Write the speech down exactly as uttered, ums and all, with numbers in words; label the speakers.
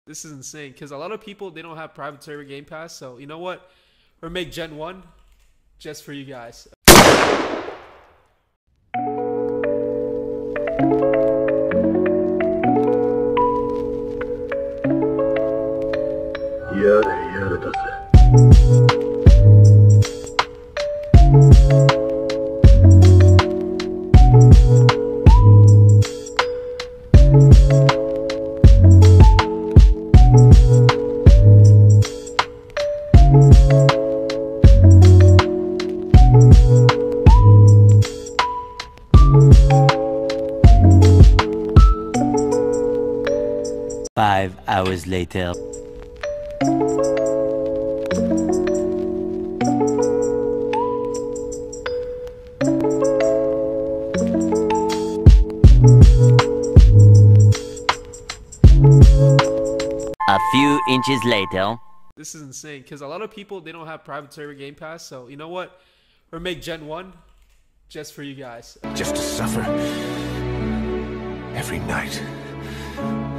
Speaker 1: This is insane because a lot of people, they don't have private server Game Pass. So you know what? We're gonna make Gen one just for you guys.
Speaker 2: Five hours later. A few inches later.
Speaker 1: This is insane because a lot of people, they don't have private server Game Pass. So you know what? We're gonna make Gen one just for you guys.
Speaker 3: Just to suffer every night.